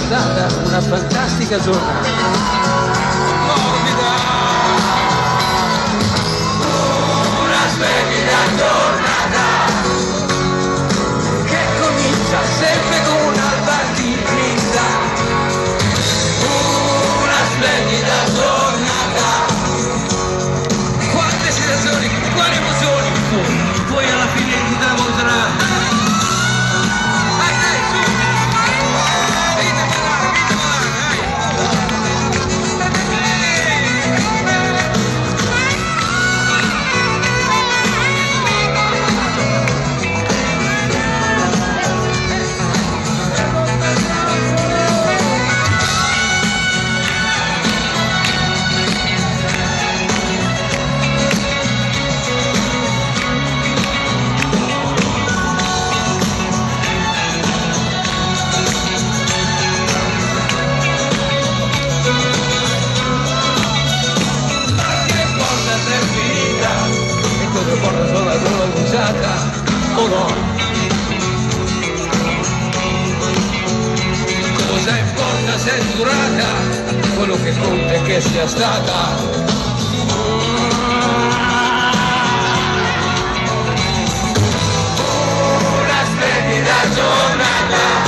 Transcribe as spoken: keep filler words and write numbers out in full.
stata una fantastica giornata. Morbida, una splendida giornata che comincia sempre con un'alba di grinta. Una splendida giornata, quante sensazioni, quali emozioni, poi alla fine ti travolgerà. Porta solo la tua bruciata o no? Cosa importa se è durata? Quello che conta è che sia stata una splendida giornata.